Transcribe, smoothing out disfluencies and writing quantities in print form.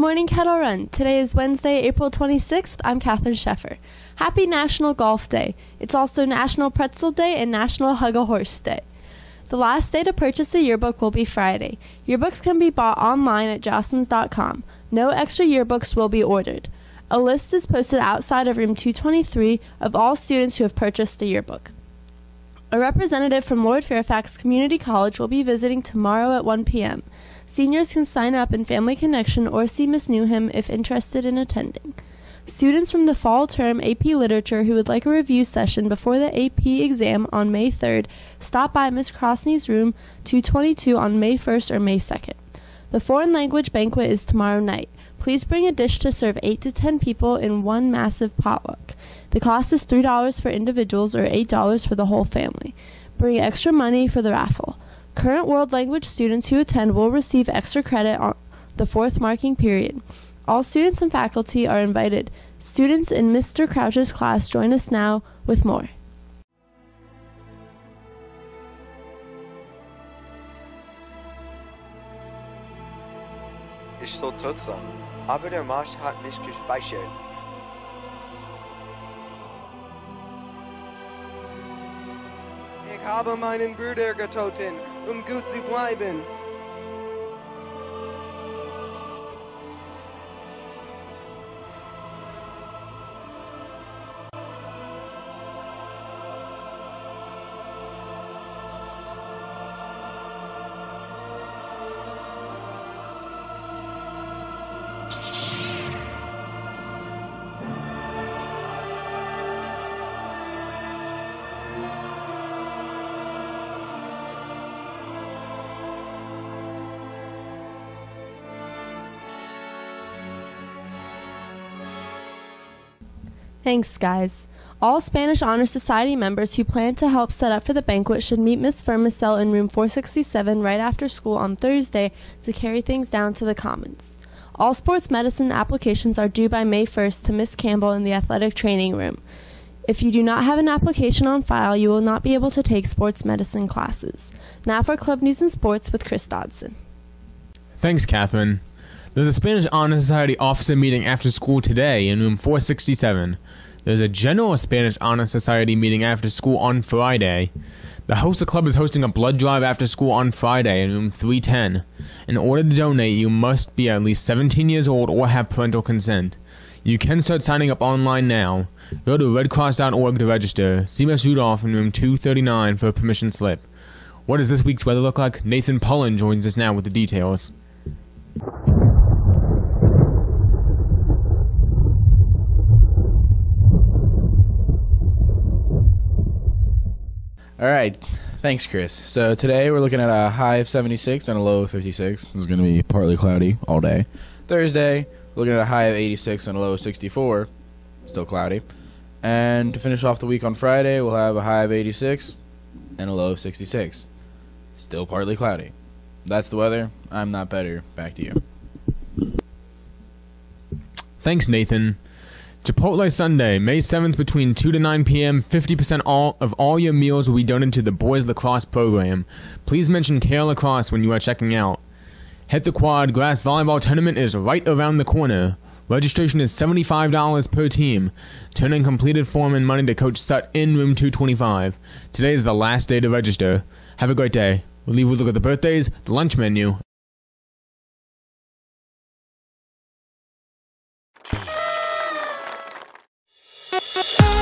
morning, Kettle Run. Today is Wednesday, April 26th. I'm Catherine Sheffer. Happy National Golf Day. It's also National Pretzel Day and National Hug a Horse Day. The last day to purchase a yearbook will be Friday. Yearbooks can be bought online at jostens.com. No extra yearbooks will be ordered. A list is posted outside of room 223 of all students who have purchased a yearbook. A representative from Lord Fairfax Community College will be visiting tomorrow at 1 p.m. Seniors can sign up in Family Connection or see Miss Newham if interested in attending. Students from the fall term AP Literature who would like a review session before the AP exam on May 3rd, stop by Miss Crosney's room 222 on May 1st or May 2nd. The foreign language banquet is tomorrow night. Please bring a dish to serve 8 to 10 people in one massive potluck. The cost is $3 for individuals or $8 for the whole family. Bring extra money for the raffle. Current world language students who attend will receive extra credit on the fourth marking period. All students and faculty are invited. Students in Mr. Crouch's class join us now with more. Ist so trotzdem. Aber der Marsch hat nicht gespeichert. Ich habe meinen Bruder getötet, gut zu bleiben. Thanks, guys. All Spanish Honor Society members who plan to help set up for the banquet should meet Miss Firmicell in room 467 right after school on Thursday to carry things down to the Commons. All sports medicine applications are due by May 1st to Miss Campbell in the athletic training room. If you do not have an application on file, you will not be able to take sports medicine classes. Now for Club News and Sports with Chris Dodson. Thanks, Catherine. There's a Spanish Honor Society officer meeting after school today in room 467. There's a general Spanish Honor Society meeting after school on Friday. The Hosta Club is hosting a blood drive after school on Friday in room 310. In order to donate, you must be at least 17 years old or have parental consent. You can start signing up online now. Go to redcross.org to register. See Miss Rudolph in room 239 for a permission slip. What does this week's weather look like? Nathan Pullen joins us now with the details. All right, thanks, Chris. So today we're looking at a high of 76 and a low of 56. It's going to be partly cloudy all day. Thursday, we're looking at a high of 86 and a low of 64. Still cloudy. And to finish off the week on Friday, we'll have a high of 86 and a low of 66. Still partly cloudy. That's the weather. I'm not better. Back to you. Thanks, Nathan. Chipotle Sunday, May 7th between 2 to 9 p.m. 50% of all your meals will be donated to the boys lacrosse program. Please mention Kale Lacrosse when you are checking out. Hit the Quad Glass Volleyball Tournament is right around the corner. Registration is $75 per team. Turn in completed form and money to Coach Sutt in room 225. Today is the last day to register. Have a great day. We'll leave with a look at the birthdays, the lunch menu, We'll be right back.